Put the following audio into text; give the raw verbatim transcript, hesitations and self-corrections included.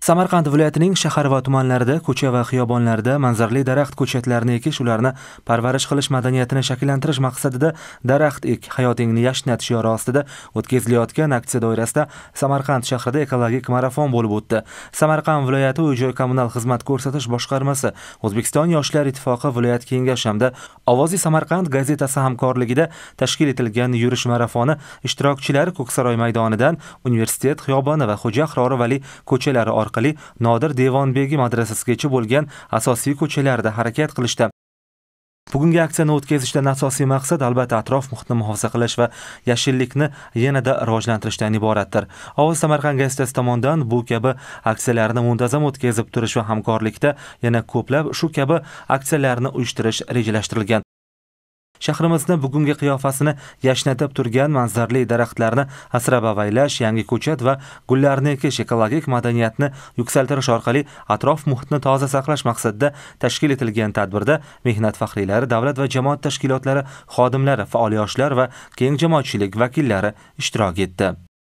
Samarqand viloyatining shahar va tumanlarida, ko'cha va xiyobonlarda manzarali daraxt ko'chatlarini ekish, ularni parvarish qilish madaniyatini shakllantirish maqsadida Daraxt ek, hayotingni yashnat shiori ostida o'tkazilayotgan aksiya doirasida Samarqand shahrida ekologik marafon bo'lib o'tdi. Samarqand viloyati uy-joy kommunal xizmat ko'rsatish boshqarmasi, O'zbekiston Yoshlar ittifoqi viloyat kengashi hamda Ovozi Samarqand gazetasi hamkorligida tashkil etilgan yurish marafoni ishtirokchilari Ko'ksaroy maydonidan Universitet xiyoboni va Xo'ja Ahrori Vali ko'chalari orqali Nodir Devonbegi madrasasigacha bo'lgan asosiy ko'chalarda harakat qilishdi. Bugungi aksiyani o'tkazishdan asosiy maqsad albatta atrof muhitni muhofaza qilish va yashillikni yanada rivojlantirishdan iboratdir. Ovoz Samarqand gazetasi tomonidan bu kabi aksiyalarni muntazam o'tkazib turish va hamkorlikda yana ko'plab shu kabi aksiyalarni uyushtirish rejalashtirilgan. Shahrimizni bugungi qiyofasini yashnatib turgan manzarali daraxtlarni asrab-avaylash, yangi ko'chat va gullarni ekish, ekologik madaniyatni yuksaltirish orqali atrof muhitni toza saqlash maqsadida tashkil etilgan tadbirda mehnat faxriylari, davlat va jamoat tashkilotlari xodimlari, faol yoshlar va keng jamoatchilik vakillari ishtirok etdi.